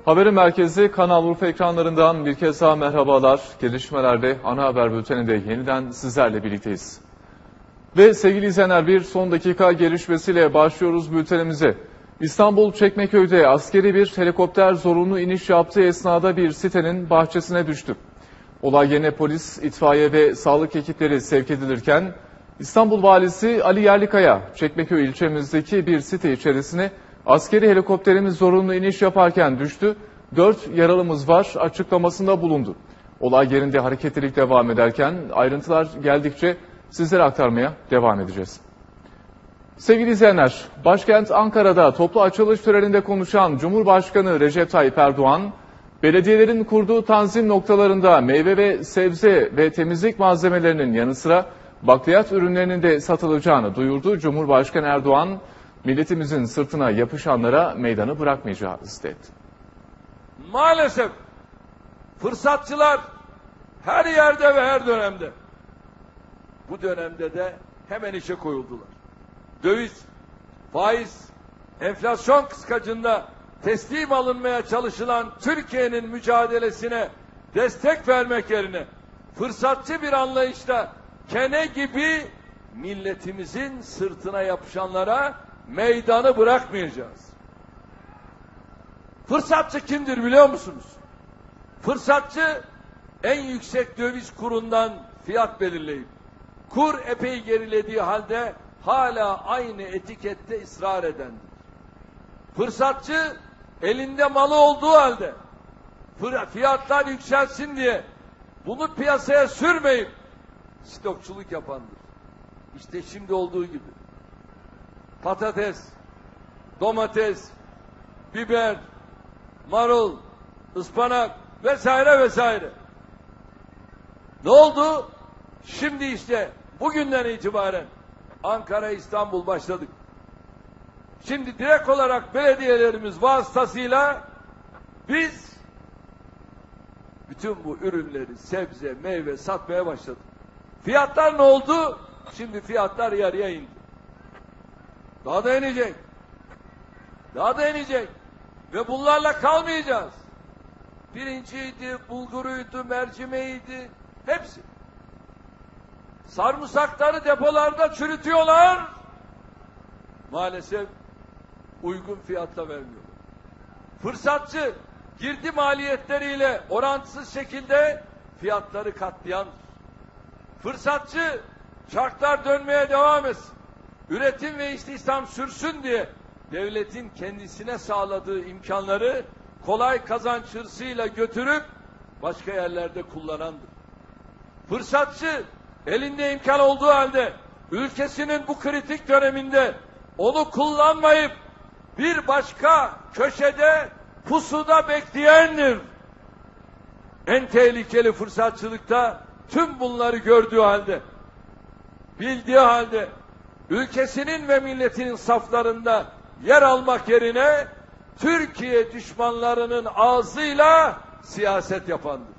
Haberin merkezi Kanal Urfa ekranlarından bir kez daha merhabalar. Gelişmelerle ana haber bülteninde yeniden sizlerle birlikteyiz. Ve sevgili izleyenler, bir son dakika gelişmesiyle başlıyoruz bültenimize. İstanbul Çekmeköy'de askeri bir helikopter zorunlu iniş yaptığı esnada bir sitenin bahçesine düştü. Olay yerine polis, itfaiye ve sağlık ekipleri sevk edilirken İstanbul Valisi Ali Yerlikaya, Çekmeköy ilçemizdeki bir site içerisine askeri helikopterimiz zorunlu iniş yaparken düştü, 4 yaralımız var açıklamasında bulundu. Olay yerinde hareketlilik devam ederken ayrıntılar geldikçe sizlere aktarmaya devam edeceğiz. Sevgili izleyenler, başkent Ankara'da toplu açılış töreninde konuşan Cumhurbaşkanı Recep Tayyip Erdoğan, belediyelerin kurduğu tanzim noktalarında meyve ve sebze ve temizlik malzemelerinin yanı sıra bakliyat ürünlerinin de satılacağını duyurdu. Cumhurbaşkanı Erdoğan, milletimizin sırtına yapışanlara meydanı bırakmayacağız dedi. Maalesef fırsatçılar her yerde ve her dönemde. Bu dönemde de hemen işe koyuldular. Döviz, faiz, enflasyon kıskacında teslim alınmaya çalışılan Türkiye'nin mücadelesine destek vermek yerine fırsatçı bir anlayışla kene gibi milletimizin sırtına yapışanlara meydanı bırakmayacağız. Fırsatçı kimdir biliyor musunuz? Fırsatçı en yüksek döviz kurundan fiyat belirleyip kur epey gerilediği halde hala aynı etikette ısrar edendir. Fırsatçı elinde malı olduğu halde fiyatlar yükselsin diye bunu piyasaya sürmeyip stokçuluk yapandır. İşte şimdi olduğu gibi patates, domates, biber, marul, ıspanak vesaire vesaire. Ne oldu? Şimdi işte bugünden itibaren Ankara, İstanbul başladık. Şimdi direkt olarak belediyelerimiz vasıtasıyla biz bütün bu ürünleri, sebze, meyve satmaya başladık. Fiyatlar ne oldu? Şimdi fiyatlar yarıya indi. Daha da inecek. Daha da inecek. Ve bunlarla kalmayacağız. Pirinciydi, bulguruydu, mercimeğiydi, hepsi. Sarımsakları depolarda çürütüyorlar. Maalesef uygun fiyatla vermiyorlar. Fırsatçı girdi maliyetleriyle orantısız şekilde fiyatları katlayandır. Fırsatçı çarklar dönmeye devam etsin, üretim ve istihdam sürsün diye devletin kendisine sağladığı imkanları kolay kazanç hırsıyla götürüp başka yerlerde kullanandır. Fırsatçı elinde imkan olduğu halde ülkesinin bu kritik döneminde onu kullanmayıp bir başka köşede pusuda bekleyendir. En tehlikeli fırsatçılıkta tüm bunları gördüğü halde, bildiği halde ülkesinin ve milletinin saflarında yer almak yerine Türkiye düşmanlarının ağzıyla siyaset yapandır.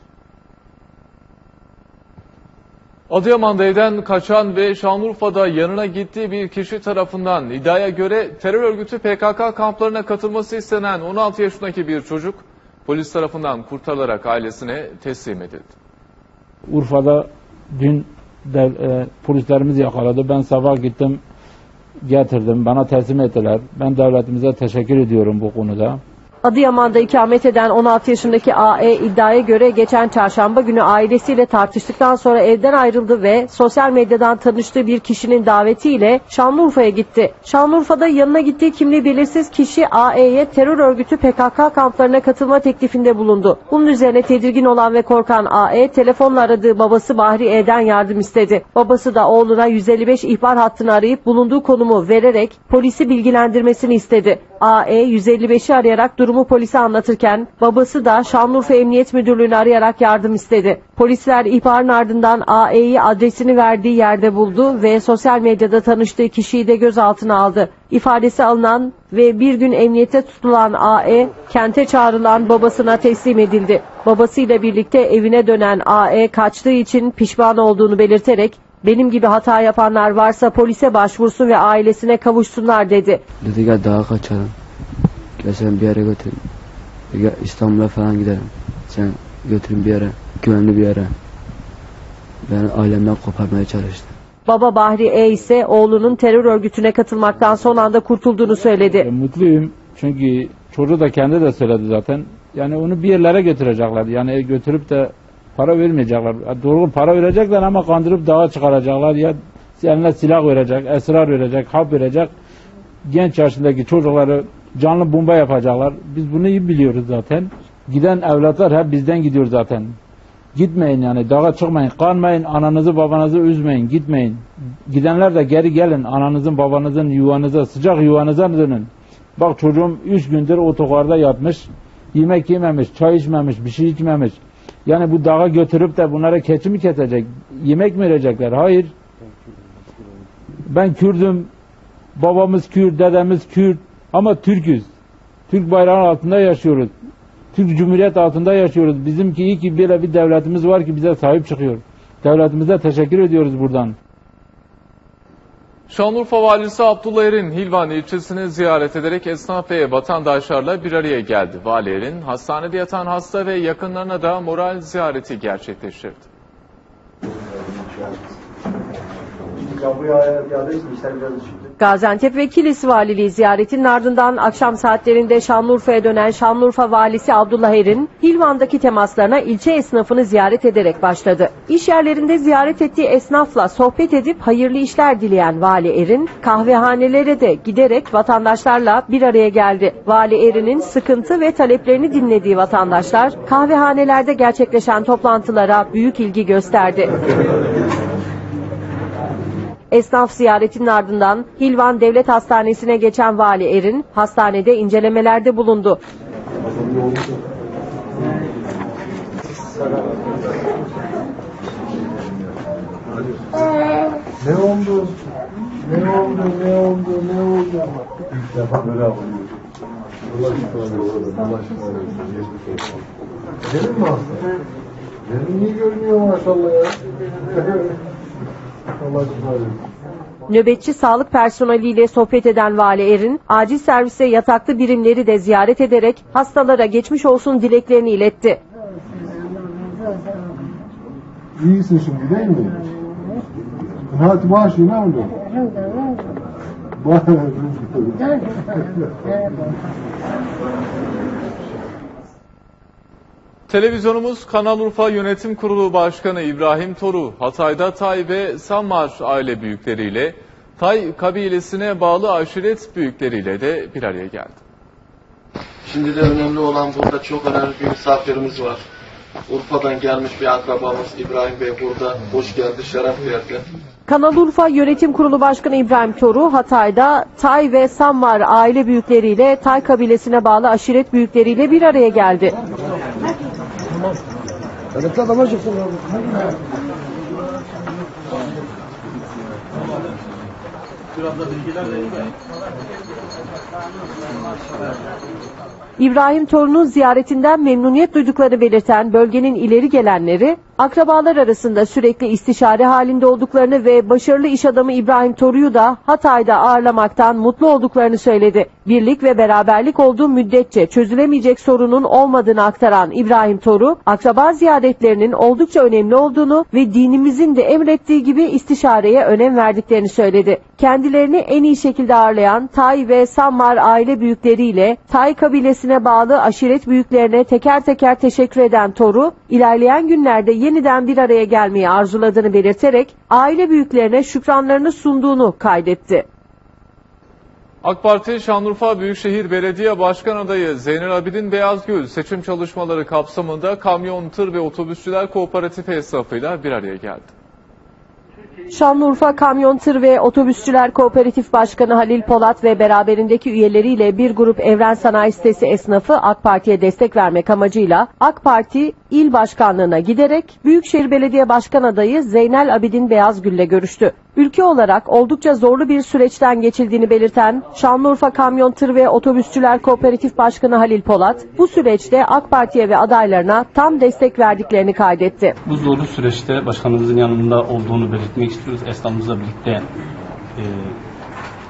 Adıyaman'da evden kaçan ve Şanlıurfa'da yanına gittiği bir kişi tarafından iddiaya göre terör örgütü PKK kamplarına katılması istenen 16 yaşındaki bir çocuk polis tarafından kurtarılarak ailesine teslim edildi. Urfa'da dün polislerimiz yakaladı. Ben sabah gittim, getirdim. Bana teslim ettiler. Ben devletimize teşekkür ediyorum bu konuda. Adıyaman'da ikamet eden 16 yaşındaki AE iddiaya göre geçen çarşamba günü ailesiyle tartıştıktan sonra evden ayrıldı ve sosyal medyadan tanıştığı bir kişinin davetiyle Şanlıurfa'ya gitti. Şanlıurfa'da yanına gittiği kimliği belirsiz kişi AE'ye terör örgütü PKK kamplarına katılma teklifinde bulundu. Bunun üzerine tedirgin olan ve korkan AE telefonla aradığı babası Bahri E'den yardım istedi. Babası da oğluna 155 ihbar hattını arayıp bulunduğu konumu vererek polisi bilgilendirmesini istedi. AE 155'i arayarak durumu polise anlatırken babası da Şanlıurfa Emniyet Müdürlüğü'nü arayarak yardım istedi. Polisler ihbarın ardından AE'yi adresini verdiği yerde buldu ve sosyal medyada tanıştığı kişiyi de gözaltına aldı. İfadesi alınan ve bir gün emniyete tutulan AE, kente çağrılan babasına teslim edildi. Babasıyla birlikte evine dönen AE kaçtığı için pişman olduğunu belirterek benim gibi hata yapanlar varsa polise başvursun ve ailesine kavuşsunlar dedi. Dedi gel daha kaçalım. Gel sen bir yere götüreyim. Ya İstanbul'a falan giderim. Sen götürün bir yere, güvenli bir yere. Ben ailemden koparmaya çalıştım. Baba Bahri E ise oğlunun terör örgütüne katılmaktan son anda kurtulduğunu söyledi. Mutluyum çünkü çocuğu da kendi de söyledi zaten. Yani onu bir yerlere götürecekler. Yani götürüp de para vermeyecekler. Doğru para verecekler ama kandırıp dağa çıkaracaklar. Ya eline silah verecek, esrar verecek, hap verecek. Genç yaşındaki çocukları canlı bomba yapacaklar. Biz bunu iyi biliyoruz zaten. Giden evlatlar hep bizden gidiyor zaten. Gitmeyin yani dağa çıkmayın, kanmayın, ananızı babanızı üzmeyin, gitmeyin. Gidenler de geri gelin, ananızın babanızın yuvanıza, sıcak yuvanıza dönün. Bak çocuğum 3 gündür otogarda yatmış, yemek yememiş, çay içmemiş, bir şey içmemiş. Yani bu dağa götürüp de bunlara keçi mi kesecek, yemek mi verecekler? Hayır. Ben Kürdüm, babamız Kürt, dedemiz Kürt ama Türk'üz. Türk bayrağının altında yaşıyoruz. Türk Cumhuriyet altında yaşıyoruz. Bizimki iyi ki böyle bir devletimiz var ki bize sahip çıkıyor. Devletimize teşekkür ediyoruz buradan. Şanlıurfa Valisi Abdullah Erin, Hilvan ilçesini ziyaret ederek esnaf ve vatandaşlarla bir araya geldi. Vali Erin, hastanede yatan hasta ve yakınlarına da moral ziyareti gerçekleştirdi. Gaziantep ve Kilis Valiliği ziyaretinin ardından akşam saatlerinde Şanlıurfa'ya dönen Şanlıurfa Valisi Abdullah Erin, Hilvan'daki temaslarına ilçe esnafını ziyaret ederek başladı. İş yerlerinde ziyaret ettiği esnafla sohbet edip hayırlı işler dileyen Vali Erin, kahvehanelere de giderek vatandaşlarla bir araya geldi. Vali Erin'in sıkıntı ve taleplerini dinlediği vatandaşlar, kahvehanelerde gerçekleşen toplantılara büyük ilgi gösterdi. Esnaf ziyaretinin ardından Hilvan Devlet Hastanesi'ne geçen Vali Erin, hastanede incelemelerde bulundu. Ne oldu? Ne oldu? Ne oldu? Ne oldu? İlk defa böyle yapılıyor. Allah şükür olsun. Allah şükür olsun. Gelin mi hasta? Gelin niye görünüyor maşallah ya? Allah şükür olsun. Nöbetçi sağlık personeliyle sohbet eden Vali Erin, acil servise yataklı birimleri de ziyaret ederek hastalara geçmiş olsun dileklerini iletti. İyisin şimdi değil mi? Hadi başı ne oldu? Televizyonumuz Kanal Urfa Yönetim Kurulu Başkanı İbrahim Toru, Hatay'da Tay ve Sammar aile büyükleriyle, Tay kabilesine bağlı aşiret büyükleriyle de bir araya geldi. Şimdi de önemli olan burada çok önemli bir misafirimiz var. Urfa'dan gelmiş bir akrabamız İbrahim Bey burada. Hoş geldi, şeref verdi. Kanal Urfa Yönetim Kurulu Başkanı İbrahim Toru, Hatay'da Tay ve Sammar aile büyükleriyle, Tay kabilesine bağlı aşiret büyükleriyle bir araya geldi. İbrahim Toru'nun ziyaretinden memnuniyet duyduklarını belirten bölgenin ileri gelenleri, akrabalar arasında sürekli istişare halinde olduklarını ve başarılı iş adamı İbrahim Toru'yu da Hatay'da ağırlamaktan mutlu olduklarını söyledi. Birlik ve beraberlik olduğu müddetçe çözülemeyecek sorunun olmadığını aktaran İbrahim Toru, akraba ziyaretlerinin oldukça önemli olduğunu ve dinimizin de emrettiği gibi istişareye önem verdiklerini söyledi. Kendilerini en iyi şekilde ağırlayan Tay ve Sammar aile büyükleriyle Tay kabilesine bağlı aşiret büyüklerine teker teker teşekkür eden Toru, ilerleyen günlerde yeniden bir araya gelmeyi arzuladığını belirterek aile büyüklerine şükranlarını sunduğunu kaydetti. AK Parti Şanlıurfa Büyükşehir Belediye Başkan Adayı Zeynel Abidin Beyazgül seçim çalışmaları kapsamında Kamyon, Tır ve Otobüsçüler Kooperatifi esnafıyla bir araya geldi. Şanlıurfa Kamyon, Tır ve Otobüsçüler Kooperatif Başkanı Halil Polat ve beraberindeki üyeleriyle bir grup Evren Sanayi Sitesi esnafı AK Parti'ye destek vermek amacıyla AK Parti İl Başkanlığı'na giderek Büyükşehir Belediye Başkan Adayı Zeynel Abidin Beyazgül'le görüştü. Ülke olarak oldukça zorlu bir süreçten geçildiğini belirten Şanlıurfa Kamyon, Tır ve Otobüsçüler Kooperatif Başkanı Halil Polat, bu süreçte AK Parti'ye ve adaylarına tam destek verdiklerini kaydetti. Bu zorlu süreçte başkanımızın yanında olduğunu belirtmek istiyoruz. Esnafımızla birlikte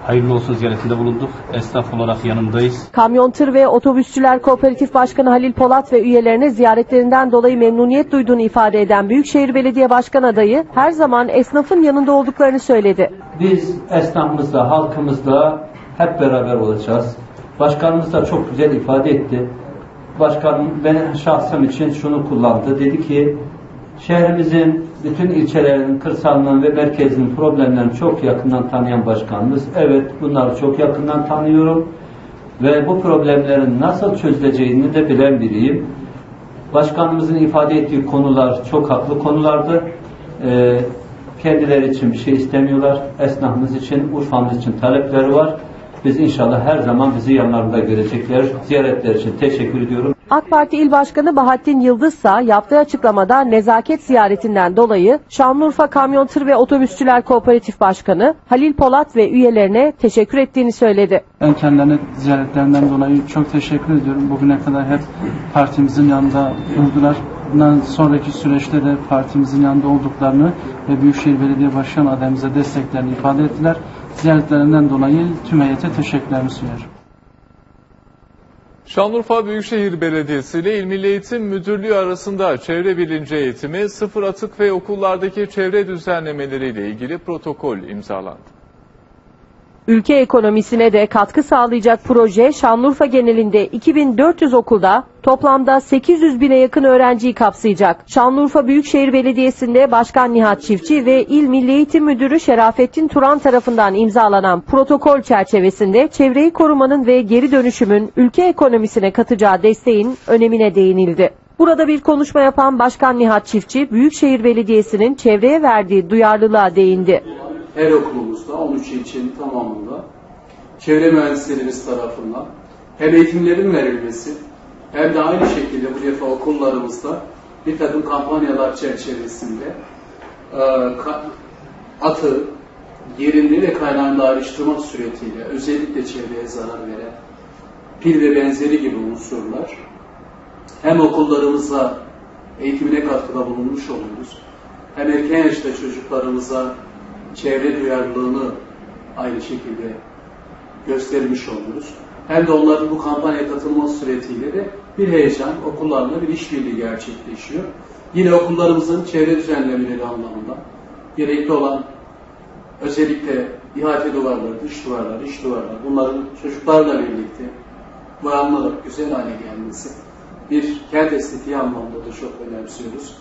hayırlı olsun ziyaretinde bulunduk. Esnaf olarak yanındayız. Kamyon, Tır ve Otobüsçüler Kooperatif Başkanı Halil Polat ve üyelerine ziyaretlerinden dolayı memnuniyet duyduğunu ifade eden Büyükşehir Belediye Başkan adayı her zaman esnafın yanında olduklarını söyledi. Biz esnafımızla, halkımızla hep beraber olacağız. Başkanımız da çok güzel ifade etti. Başkanım benim şahsım için şunu kullandı. Dedi ki şehrimizin bütün ilçelerinin, kırsalının ve merkezinin problemlerini çok yakından tanıyan başkanımız. Evet, bunları çok yakından tanıyorum ve bu problemlerin nasıl çözüleceğini de bilen biriyim. Başkanımızın ifade ettiği konular çok haklı konulardı. Kendileri için bir şey istemiyorlar. Esnafımız için, Urfa'mız için talepleri var. Biz inşallah her zaman bizi yanlarında görecekler. Ziyaretler için teşekkür ediyorum. AK Parti İl Başkanı Bahattin Yıldızsa yaptığı açıklamada nezaket ziyaretinden dolayı Şanlıurfa Kamyon, Tır ve Otobüsçüler Kooperatif Başkanı Halil Polat ve üyelerine teşekkür ettiğini söyledi. Ben kendilerine ziyaretlerinden dolayı çok teşekkür ediyorum. Bugüne kadar hep partimizin yanında durdular. Bundan sonraki süreçte de partimizin yanında olduklarını ve Büyükşehir Belediye Başkanı adayımıza desteklerini ifade ettiler. Ziyaretlerinden dolayı tüm heyete teşekkürlerimi sunuyorum. Şanlıurfa Büyükşehir Belediyesi ile İl Milli Eğitim Müdürlüğü arasında çevre bilinci eğitimi, sıfır atık ve okullardaki çevre düzenlemeleriyle ilgili protokol imzalandı. Ülke ekonomisine de katkı sağlayacak proje Şanlıurfa genelinde 2400 okulda toplamda 800 bine yakın öğrenciyi kapsayacak. Şanlıurfa Büyükşehir Belediyesi'nde Başkan Nihat Çiftçi ve İl Milli Eğitim Müdürü Şerafettin Turan tarafından imzalanan protokol çerçevesinde çevreyi korumanın ve geri dönüşümün ülke ekonomisine katacağı desteğin önemine değinildi. Burada bir konuşma yapan Başkan Nihat Çiftçi, Büyükşehir Belediyesi'nin çevreye verdiği duyarlılığa değindi. Her okulumuzda, 13 ilçenin tamamında çevre mühendislerimiz tarafından hem eğitimlerin verilmesi hem de aynı şekilde bu defa okullarımızda bir takım kampanyalar çerçevesinde atığı yerinde ve kaynağında ayrıştırmak suretiyle özellikle çevreye zarar veren pil ve benzeri gibi unsurlar hem okullarımıza eğitimine katkıda bulunmuş oluyoruz, hem erken yaşta çocuklarımıza çevre duyarlılığını aynı şekilde göstermiş oluyoruz. Hem de onların bu kampanyaya katılması suretiyle de bir heyecan, okullarla bir işbirliği gerçekleşiyor. Yine okullarımızın çevre düzenlemeleri anlamında gerekli olan özellikle ihate duvarları, dış duvarlar, iç duvarlar, bunların çocuklarla birlikte boyanılarak güzel hale gelmesi bir kent estetiği anlamında da çok önemsiyoruz.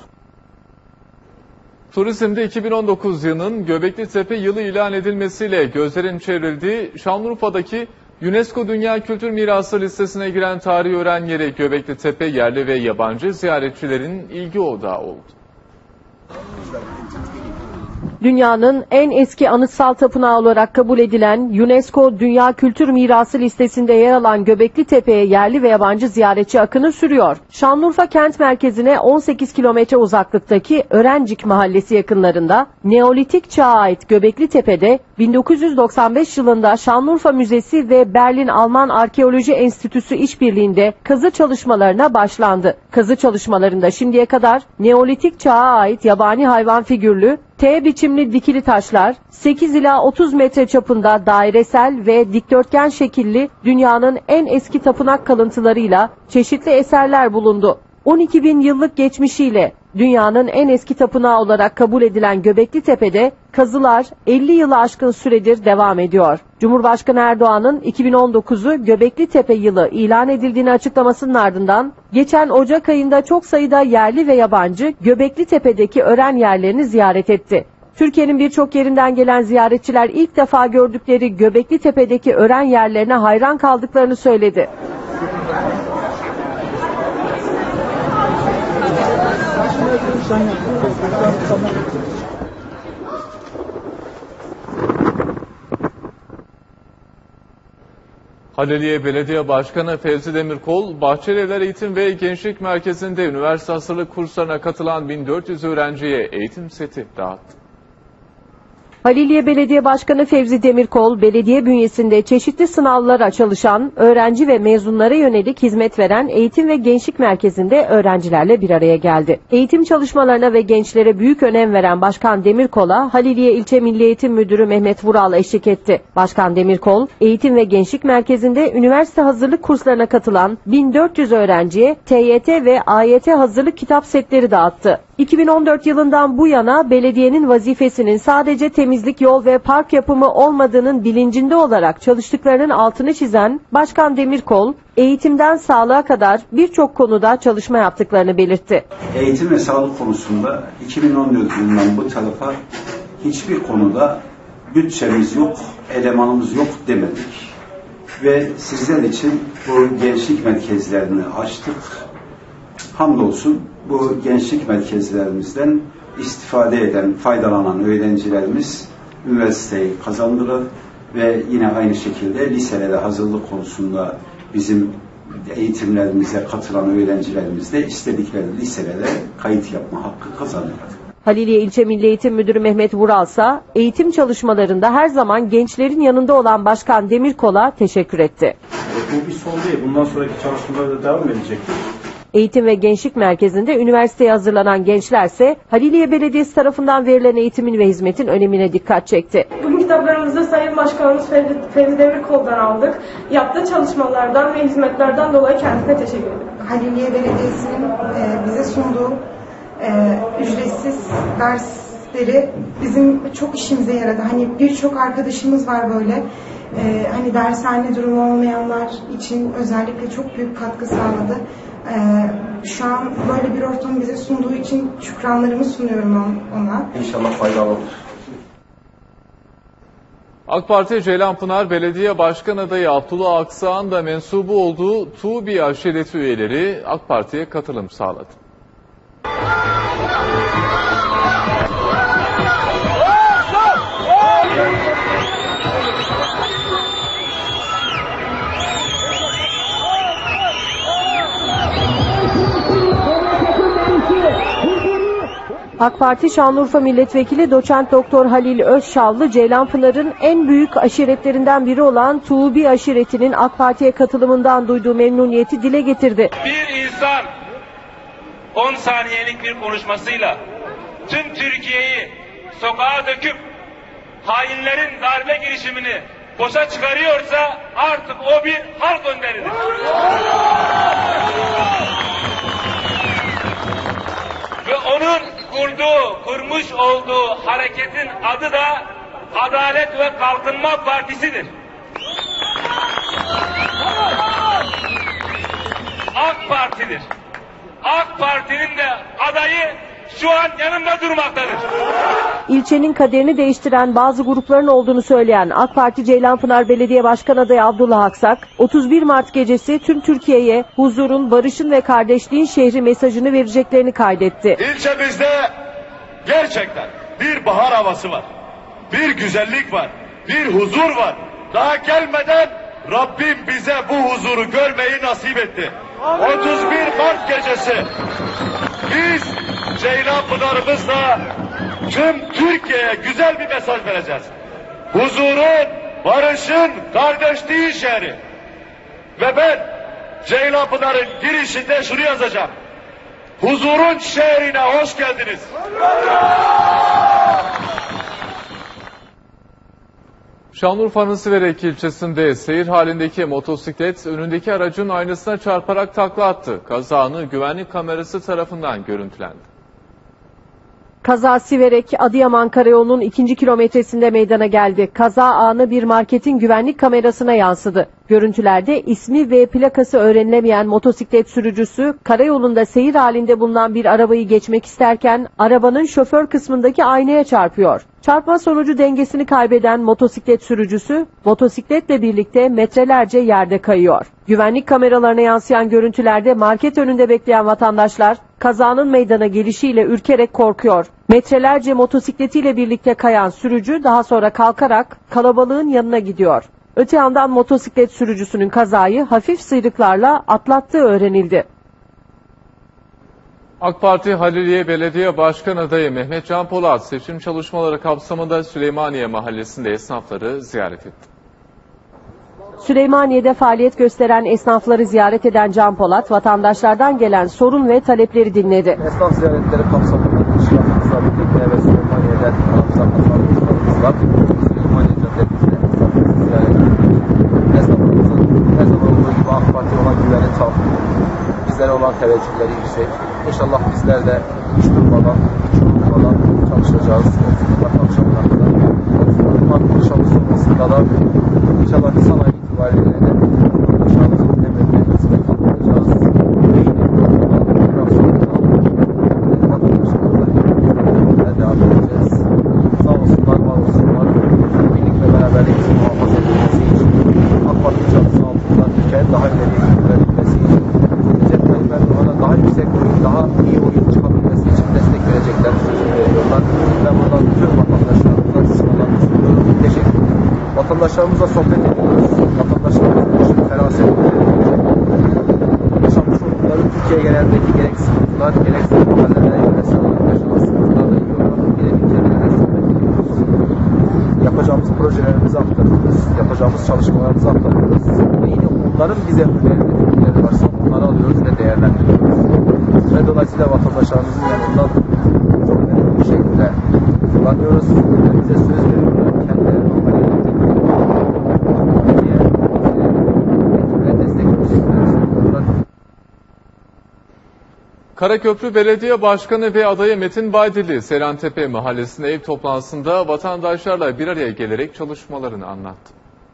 Turizmde 2019 yılının Göbekli Tepe yılı ilan edilmesiyle gözlerin çevrildiği Şanlıurfa'daki UNESCO Dünya Kültür Mirası listesine giren tarihi öğren yeri Göbekli Tepe yerli ve yabancı ziyaretçilerin ilgi odağı oldu. Dünyanın en eski anıtsal tapınağı olarak kabul edilen UNESCO Dünya Kültür Mirası listesinde yer alan Göbekli Tepe'ye yerli ve yabancı ziyaretçi akını sürüyor. Şanlıurfa kent merkezine 18 kilometre uzaklıktaki Örencik Mahallesi yakınlarında Neolitik çağa ait Göbekli Tepe'de 1995 yılında Şanlıurfa Müzesi ve Berlin Alman Arkeoloji Enstitüsü işbirliğinde kazı çalışmalarına başlandı. Kazı çalışmalarında şimdiye kadar Neolitik çağa ait yabani hayvan figürlü T biçimli dikili taşlar, 8 ila 30 metre çapında dairesel ve dikdörtgen şekilli dünyanın en eski tapınak kalıntılarıyla çeşitli eserler bulundu. 12 bin yıllık geçmişiyle dünyanın en eski tapınağı olarak kabul edilen Göbekli Tepe'de kazılar 50 yılı aşkın süredir devam ediyor. Cumhurbaşkanı Erdoğan'ın 2019'u Göbekli Tepe yılı ilan edildiğini açıklamasının ardından geçen Ocak ayında çok sayıda yerli ve yabancı Göbekli Tepe'deki ören yerlerini ziyaret etti. Türkiye'nin birçok yerinden gelen ziyaretçiler ilk defa gördükleri Göbekli Tepe'deki ören yerlerine hayran kaldıklarını söyledi. Haliliye Belediye Başkanı Fevzi Demirkol, Bahçelievler Eğitim ve Gençlik Merkezi'nde üniversite hazırlık kurslarına katılan 1400 öğrenciye eğitim seti dağıttı. Haliliye Belediye Başkanı Fevzi Demirkol, belediye bünyesinde çeşitli sınavlara çalışan, öğrenci ve mezunlara yönelik hizmet veren Eğitim ve Gençlik Merkezi'nde öğrencilerle bir araya geldi. Eğitim çalışmalarına ve gençlere büyük önem veren Başkan Demirkol'a Haliliye İlçe Milli Eğitim Müdürü Mehmet Vural eşlik etti. Başkan Demirkol, Eğitim ve Gençlik Merkezi'nde üniversite hazırlık kurslarına katılan 1400 öğrenciye TYT ve AYT hazırlık kitap setleri dağıttı. 2014 yılından bu yana belediyenin vazifesinin sadece temizlik, yol ve park yapımı olmadığının bilincinde olarak çalıştıklarının altını çizen Başkan Demirkol, eğitimden sağlığa kadar birçok konuda çalışma yaptıklarını belirtti. Eğitim ve sağlık konusunda 2014 yılından bu tarafa hiçbir konuda bütçemiz yok, elemanımız yok demedik. Ve sizler için bu gençlik merkezlerini açtık. Hamdolsun bu gençlik merkezlerimizden istifade eden, faydalanan öğrencilerimiz üniversiteyi kazandılar ve yine aynı şekilde liselere hazırlık konusunda bizim eğitimlerimize katılan öğrencilerimiz de istedikleri liselere kayıt yapma hakkı kazanıyorlar. Haliliye İlçe Milli Eğitim Müdürü Mehmet Vural ise eğitim çalışmalarında her zaman gençlerin yanında olan Başkan Demirkol'a teşekkür etti. Bu bir son değil. Bundan sonraki çalışmalar da devam edecektir. Eğitim ve Gençlik Merkezi'nde üniversiteye hazırlanan gençlerse Haliliye Belediyesi tarafından verilen eğitimin ve hizmetin önemine dikkat çekti. Bugün kitaplarımızı Sayın Başkanımız Fevzi Demirkol'dan aldık. Yaptığı çalışmalardan ve hizmetlerden dolayı kendisine teşekkür ederim. Haliliye Belediyesi'nin bize sunduğu ücretsiz dersleri bizim çok işimize yaradı. Hani birçok arkadaşımız var böyle. Hani dershane durumu olmayanlar için özellikle çok büyük katkı sağladı. Şu an böyle bir ortam bize sunduğu için şükranlarımı sunuyorum ona. İnşallah faydalı olur. AK Parti Ceylanpınar Belediye Başkan adayı Abdullah Aksağ'ın da mensubu olduğu Tuğbi aşireti üyeleri AK Parti'ye katılım sağladı. AK Parti Şanlıurfa Milletvekili Doçent Doktor Halil Özşavlı, Ceylanpınar'ın en büyük aşiretlerinden biri olan Tuğbi aşiretinin AK Parti'ye katılımından duyduğu memnuniyeti dile getirdi. Bir insan 10 saniyelik bir konuşmasıyla tüm Türkiye'yi sokağa döküp hainlerin darbe girişimini boşa çıkarıyorsa artık o bir halk önderidir. Ve onun kurmuş olduğu hareketin adı da Adalet ve Kalkınma Partisi'dir. AK Parti'dir. AK Parti'nin de adayı şu an yanımda durmaktadır. İlçenin kaderini değiştiren bazı grupların olduğunu söyleyen AK Parti Ceylanpınar Belediye Başkan adayı Abdullah Aksak, 31 Mart gecesi tüm Türkiye'ye huzurun, barışın ve kardeşliğin şehri mesajını vereceklerini kaydetti. İlçemizde gerçekten bir bahar havası var, bir güzellik var, bir huzur var. Daha gelmeden Rabbim bize bu huzuru görmeyi nasip etti. 31 Mart gecesi biz Ceylanpınar'ımızla tüm Türkiye'ye güzel bir mesaj vereceğiz. Huzurun, barışın, kardeşliğin şehri. Ve ben Ceylanpınar'ın girişinde şunu yazacağım. Huzurun şehrine hoş geldiniz. Şanlıurfa'nın Siverek ilçesinde seyir halindeki motosiklet önündeki aracın aynasına çarparak takla attı. Kaza anı güvenlik kamerası tarafından görüntülendi. Kaza Siverek Adıyaman Karayolu'nun 2. kilometresinde meydana geldi. Kaza anı bir marketin güvenlik kamerasına yansıdı. Görüntülerde ismi ve plakası öğrenilemeyen motosiklet sürücüsü karayolunda seyir halinde bulunan bir arabayı geçmek isterken arabanın şoför kısmındaki aynaya çarpıyor. Çarpma sonucu dengesini kaybeden motosiklet sürücüsü motosikletle birlikte metrelerce yerde kayıyor. Güvenlik kameralarına yansıyan görüntülerde market önünde bekleyen vatandaşlar kazanın meydana gelişiyle ürkerek korkuyor. Metrelerce motosikletiyle birlikte kayan sürücü daha sonra kalkarak kalabalığın yanına gidiyor. Öte yandan motosiklet sürücüsünün kazayı hafif sıyrıklarla atlattığı öğrenildi. AK Parti Haliliye Belediye Başkan adayı Mehmet Can Polat seçim çalışmaları kapsamında Süleymaniye Mahallesi'nde esnafları ziyaret etti. Süleymaniye'de faaliyet gösteren esnafları ziyaret eden Can Polat, vatandaşlardan gelen sorun ve talepleri dinledi. Esnaf ziyaretleri kapsamında işlemimizle birlikte ve Süleymaniye'den namıza katılanlarımız var. Süleymaniye Caddesi'nde esnafımızı ziyaret ediyoruz. Esnafımızın her zaman olduğu gibi AK Parti olan güveni tam. Bizlere olan teveccühleri yüksek. İnşallah bizler de hiç durmadan, hiç unutmadan çalışacağız. Akşamına kadar. Maddi çalışmasında da inşallah Nisan ayı itibariyle de çalışacağız. Devletine hizmet yapacağız. Vatandaşlarımıza devam edeceğiz. Sağ olsunlar, var olsunlar. Birlik ve beraberliğimizi muhafaza edilmesi için, AK Parti çatısı altında ülkenin daha ileriye götürülmesi için, Recep Tayyip Erdoğan'a daha yüksek oyun, daha iyi oyun çıkabilmesi için destek verecekler, sözünü veriyorlar. Ben buradan tüm vatandaşlarımıza sıradan sunuyorum. Teşekkür ederim. Vatandaşlarımızla sohbet ediyoruz. Vatandaşlarımızın için ferasetleri, yaşamış oldukları Türkiye genelindeki gerek sıkıntılar, gerekse mahallelere yöresel olarak yaşanan sıkıntılarla ilgili olarak birebir sohbet ediyoruz. Yapacağımız projelerimizi aktarıyoruz. Yapacağımız çalışmalarımızı aktarıyoruz. Ve yine onların bize önerdiği fikirleri varsa onları alıyoruz ve değerlendiriyoruz. Ve dolayısıyla vatandaşlarımızın yanından çok memnun bir şekilde kullanıyoruz. Ve bize söz veriyorlar. Kendileri Karaköprü Belediye Başkanı ve adayı Metin Baydilli, Seyrantepe Mahallesi'nde ev toplantısında vatandaşlarla bir araya gelerek çalışmalarını anlattı.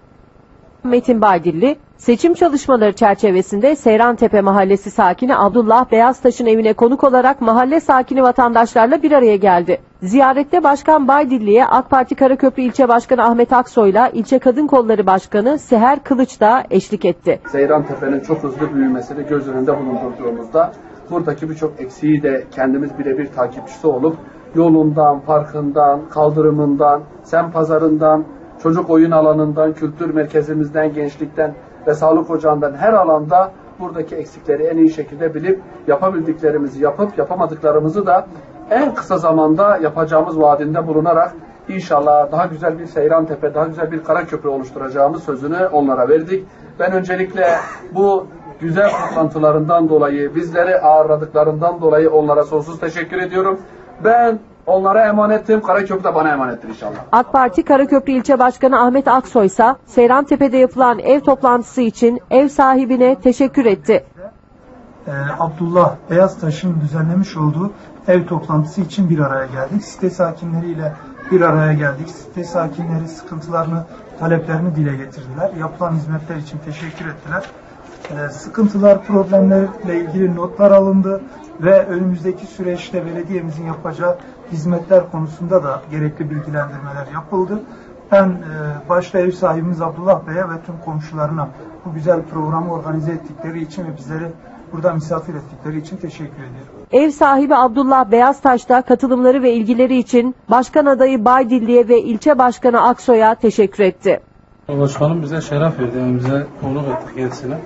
Metin Baydilli, seçim çalışmaları çerçevesinde Seyrantepe Mahallesi sakini Abdullah Beyaztaş'ın evine konuk olarak mahalle sakini vatandaşlarla bir araya geldi. Ziyarette Başkan Baydilli'ye AK Parti Karaköprü İlçe Başkanı Ahmet Aksoy'la İlçe Kadın Kolları Başkanı Seher Kılıç da eşlik etti. Seyrantepe'nin çok hızlı büyümesini göz önünde bulundurduğumuzda buradaki birçok eksiği de kendimiz birebir takipçisi olup yolundan, parkından, kaldırımından, semt pazarından, çocuk oyun alanından, kültür merkezimizden, gençlikten ve sağlık ocağından her alanda buradaki eksikleri en iyi şekilde bilip yapabildiklerimizi yapıp yapamadıklarımızı da en kısa zamanda yapacağımız vaadinde bulunarak inşallah daha güzel bir Seyrantepe, daha güzel bir Karaköprü oluşturacağımız sözünü onlara verdik. Ben öncelikle bu güzel toplantılarından dolayı, bizleri ağırladıklarından dolayı onlara sonsuz teşekkür ediyorum. Ben onlara emanetim, Karaköprü de bana emanettir inşallah. AK Parti Karaköprü İlçe Başkanı Ahmet Aksoy ise Seyrantepe'de yapılan ev toplantısı için ev sahibine teşekkür etti. Abdullah Beyaztaş'ın düzenlemiş olduğu ev toplantısı için bir araya geldik. Site sakinleriyle bir araya geldik. Site sakinleri sıkıntılarını, taleplerini dile getirdiler. Yapılan hizmetler için teşekkür ettiler. Sıkıntılar, problemlerle ilgili notlar alındı ve önümüzdeki süreçte belediyemizin yapacağı hizmetler konusunda da gerekli bilgilendirmeler yapıldı. Ben başta ev sahibimiz Abdullah Bey'e ve tüm komşularına bu güzel programı organize ettikleri için ve bizleri burada misafir ettikleri için teşekkür ediyorum. Ev sahibi Abdullah Beyaztaş da katılımları ve ilgileri için Başkan adayı Baydilli'ye ve ilçe başkanı Aksoy'a teşekkür etti. Başkanım bize şeref verdi, evimize konuk ettik kendisine.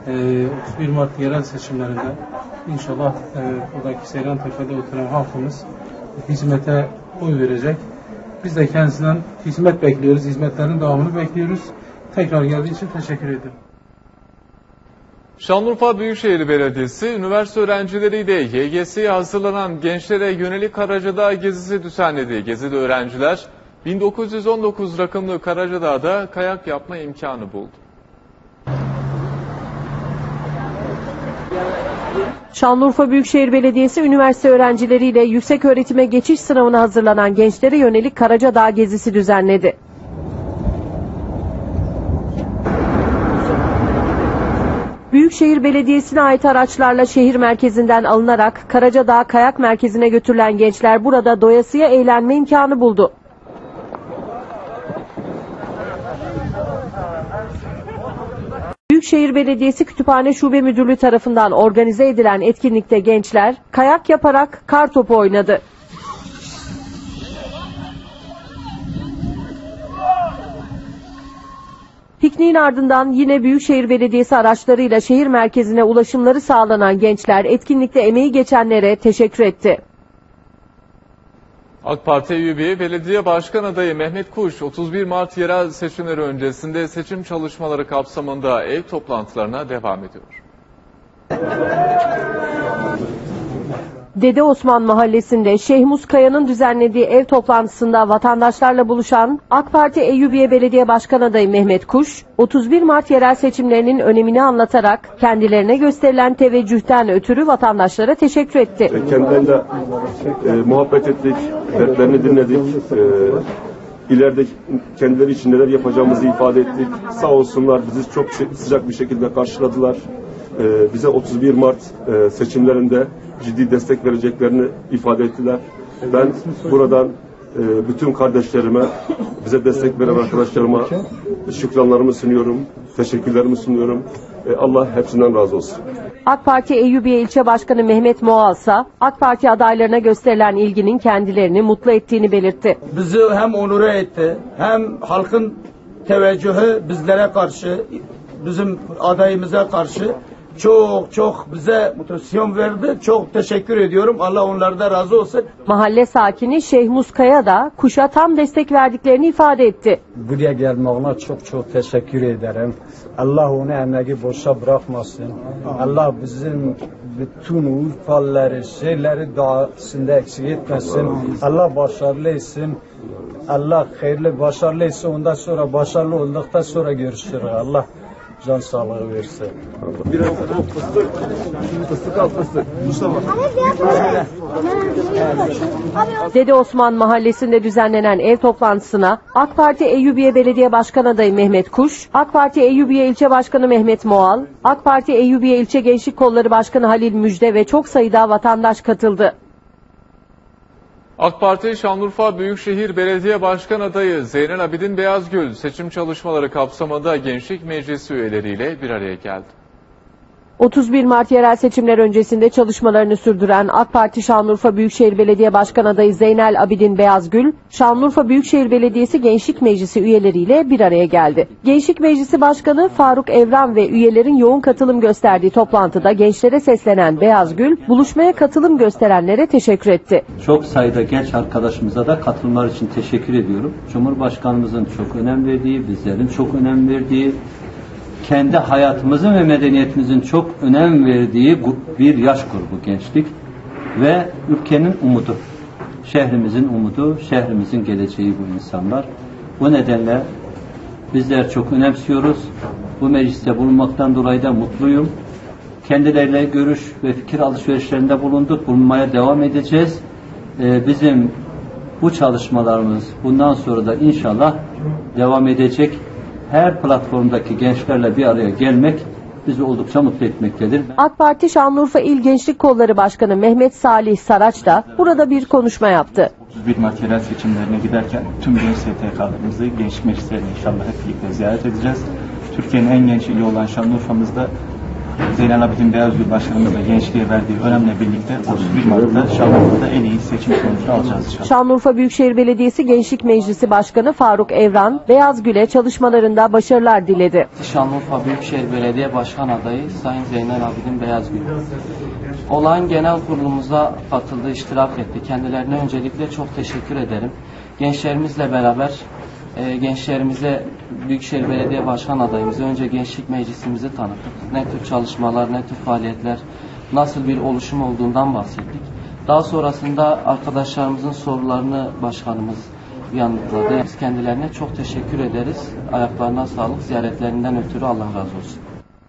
31 Mart yerel seçimlerinde inşallah buradaki Seyrantepe'de oturan halkımız hizmete oy verecek. Biz de kendisinden hizmet bekliyoruz, hizmetlerin devamını bekliyoruz. Tekrar geldiği için teşekkür ederim. Şanlıurfa Büyükşehir Belediyesi, üniversite öğrencileriyle YGS'ye hazırlanan gençlere yönelik Karacadağ gezisi düzenledi. Gezide öğrenciler 1919 rakımlı Karacadağ'da kayak yapma imkanı buldu. Şanlıurfa Büyükşehir Belediyesi üniversite öğrencileriyle yükseköğretime geçiş sınavına hazırlanan gençlere yönelik Karacadağ gezisi düzenledi. Büyükşehir Belediyesi'ne ait araçlarla şehir merkezinden alınarak Karacadağ Kayak Merkezi'ne götürülen gençler burada doyasıya eğlenme imkanı buldu. Büyükşehir Belediyesi Kütüphane Şube Müdürlüğü tarafından organize edilen etkinlikte gençler kayak yaparak kartopu oynadı. Pikniğin ardından yine Büyükşehir Belediyesi araçlarıyla şehir merkezine ulaşımları sağlanan gençler etkinlikte emeği geçenlere teşekkür etti. AK Parti Eyyubiye Belediye Başkan Adayı Mehmet Kuş, 31 Mart yerel seçimleri öncesinde seçim çalışmaları kapsamında ev toplantılarına devam ediyor. Dede Osman Mahallesi'nde Şeyh Muskaya'nın düzenlediği ev toplantısında vatandaşlarla buluşan AK Parti Eyyubiye Belediye Başkan Adayı Mehmet Kuş, 31 Mart yerel seçimlerinin önemini anlatarak kendilerine gösterilen teveccühten ötürü vatandaşlara teşekkür etti. Kendileriyle muhabbet ettik, dertlerini dinledik. İleride kendileri için neler yapacağımızı ifade ettik. Sağ olsunlar bizi çok sıcak bir şekilde karşıladılar. Bize 31 Mart seçimlerinde ciddi destek vereceklerini ifade ettiler. Ben buradan bütün kardeşlerime, bize destek veren arkadaşlarıma şükranlarımı sunuyorum, teşekkürlerimi sunuyorum. Allah hepsinden razı olsun. AK Parti Eyyubiye İlçe Başkanı Mehmet Moğal ise AK Parti adaylarına gösterilen ilginin kendilerini mutlu ettiğini belirtti. Bizi hem onur etti, hem halkın teveccühü bizlere karşı, bizim adayımıza karşı çok bize motivasyon verdi. Çok teşekkür ediyorum. Allah onlardan razı olsun. Mahalle sakini Şeyh Muskaya da Kuş'a tam destek verdiklerini ifade etti. Buraya gelmeğine çok teşekkür ederim. Allah onu emeği boşa bırakmasın. Allah bizim bütün Urfalıları, şeyleri dağısında eksik etmesin. Allah başarılı etsin. Allah hayırlı, başarılı etsin. Ondan sonra başarılı olduktan sonra görüşürüz. Allah can sağlığı versin. Biraz fıstık al fıstık. Mustafa. Dede Osman Mahallesi'nde düzenlenen ev toplantısına AK Parti Eyyubiye Belediye Başkan Adayı Mehmet Kuş, AK Parti Eyyubiye İlçe Başkanı Mehmet Moğal, AK Parti Eyyubiye İlçe Gençlik Kolları Başkanı Halil Müjde ve çok sayıda vatandaş katıldı. AK Parti Şanlıurfa Büyükşehir Belediye Başkan Adayı Zeynel Abidin Beyazgül seçim çalışmaları kapsamında Gençlik Meclisi üyeleriyle bir araya geldi. 31 Mart yerel seçimler öncesinde çalışmalarını sürdüren AK Parti Şanlıurfa Büyükşehir Belediye Başkan Adayı Zeynel Abidin Beyazgül, Şanlıurfa Büyükşehir Belediyesi Gençlik Meclisi üyeleriyle bir araya geldi. Gençlik Meclisi Başkanı Faruk Evran ve üyelerin yoğun katılım gösterdiği toplantıda gençlere seslenen Beyazgül, buluşmaya katılım gösterenlere teşekkür etti. Çok sayıda genç arkadaşımıza da katılımlar için teşekkür ediyorum. Cumhurbaşkanımızın çok önem verdiği, bizlerin çok önem verdiği, kendi hayatımızın ve medeniyetimizin çok önem verdiği bir yaş grubu gençlik ve ülkenin umudu, şehrimizin umudu, şehrimizin geleceği bu insanlar. Bu nedenle bizler çok önemsiyoruz. Bu mecliste bulunmaktan dolayı da mutluyum. Kendileriyle görüş ve fikir alışverişlerinde bulunduk, bulunmaya devam edeceğiz. Bizim bu çalışmalarımız bundan sonra da inşallah devam edecek. Her platformdaki gençlerle bir araya gelmek bizi oldukça mutlu etmektedir. AK Parti Şanlıurfa İl Gençlik Kolları Başkanı Mehmet Salih Saraç da burada bir konuşma yaptı. 31 Mart yerel seçimlerine giderken tüm genç STK'larımızı gençlik meclislerini inşallah hep birlikte ziyaret edeceğiz. Türkiye'nin en genç ili olan Şanlıurfa'mızda Zeynel Abidin Beyazgül Başkanımızla gençliğe verdiği önemle birlikte 31 Mart'ta Şanlıurfa'da en iyi seçim sonucunu alacağız inşallah. Şanlıurfa Büyükşehir Belediyesi Gençlik Meclisi Başkanı Faruk Evran, Beyazgül'e çalışmalarında başarılar diledi. Şanlıurfa Büyükşehir Belediye Başkan Adayı Sayın Zeynel Abidin Beyazgül. Olağan genel kurulumuza katıldı, iştirak etti. Kendilerine öncelikle çok teşekkür ederim. Gençlerimizle beraber gençlerimize Büyükşehir Belediye Başkan adayımızı önce Gençlik Meclisimizi tanıttık. Ne tür çalışmalar, ne tür faaliyetler, nasıl bir oluşum olduğundan bahsettik. Daha sonrasında arkadaşlarımızın sorularını başkanımız yanıtladı. Biz kendilerine çok teşekkür ederiz. Ayaklarına sağlık, ziyaretlerinden ötürü Allah razı olsun.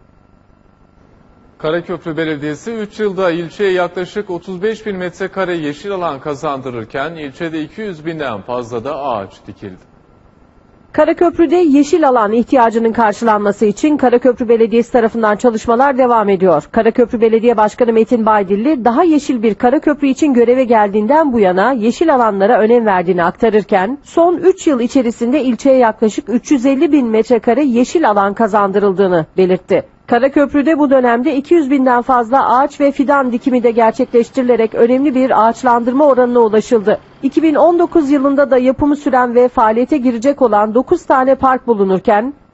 Karaköprü Belediyesi 3 yılda ilçeye yaklaşık 35.000 metrekare yeşil alan kazandırırken ilçede 200.000'den fazla da ağaç dikildi. Karaköprü'de yeşil alan ihtiyacının karşılanması için Karaköprü Belediyesi tarafından çalışmalar devam ediyor. Karaköprü Belediye Başkanı Metin Baydilli daha yeşil bir Karaköprü için göreve geldiğinden bu yana yeşil alanlara önem verdiğini aktarırken son 3 yıl içerisinde ilçeye yaklaşık 350.000 metrekare yeşil alan kazandırıldığını belirtti. Karaköprü'de bu dönemde 200.000'den fazla ağaç ve fidan dikimi de gerçekleştirilerek önemli bir ağaçlandırma oranına ulaşıldı. 2019 yılında da yapımı süren ve faaliyete girecek olan 9 tane park bulunurken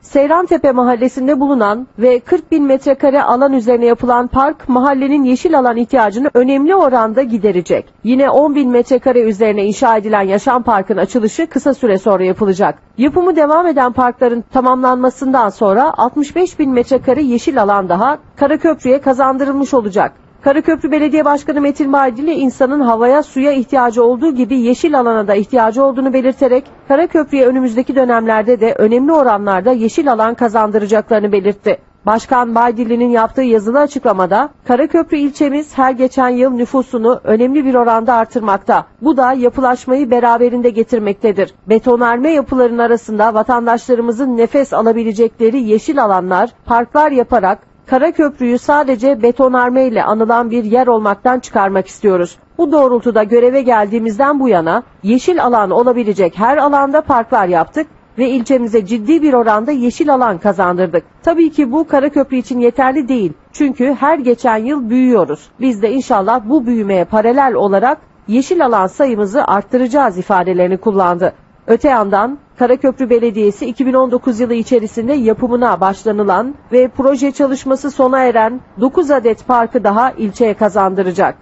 Seyrantepe mahallesinde bulunan ve 40.000 metrekare alan üzerine yapılan park mahallenin yeşil alan ihtiyacını önemli oranda giderecek. Yine 10.000 metrekare üzerine inşa edilen Yaşam Park'ın açılışı kısa süre sonra yapılacak. Yapımı devam eden parkların tamamlanmasından sonra 65.000 metrekare yeşil alan daha Karaköprü'ye kazandırılmış olacak. Karaköprü Belediye Başkanı Metin Baydili insanın havaya, suya ihtiyacı olduğu gibi yeşil alana da ihtiyacı olduğunu belirterek Karaköprü'ye önümüzdeki dönemlerde de önemli oranlarda yeşil alan kazandıracaklarını belirtti. Başkan Baydili'nin yaptığı yazılı açıklamada Karaköprü ilçemiz her geçen yıl nüfusunu önemli bir oranda artırmakta. Bu da yapılaşmayı beraberinde getirmektedir. Betonarme yapıların arasında vatandaşlarımızın nefes alabilecekleri yeşil alanlar, parklar yaparak Karaköprü'yü sadece betonarme ile anılan bir yer olmaktan çıkarmak istiyoruz. Bu doğrultuda göreve geldiğimizden bu yana yeşil alan olabilecek her alanda parklar yaptık ve ilçemize ciddi bir oranda yeşil alan kazandırdık. Tabii ki bu Karaköprü için yeterli değil. Çünkü her geçen yıl büyüyoruz. Biz de inşallah bu büyümeye paralel olarak yeşil alan sayımızı arttıracağız ifadelerini kullandı. Öte yandan Karaköprü Belediyesi 2019 yılı içerisinde yapımına başlanılan ve proje çalışması sona eren 9 adet parkı daha ilçeye kazandıracak.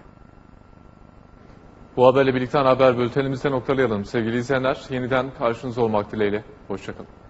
Bu haberle birlikte haber bültenimizi noktalayalım. Sevgili izleyenler, yeniden karşınızda olmak dileğiyle. Hoşçakalın.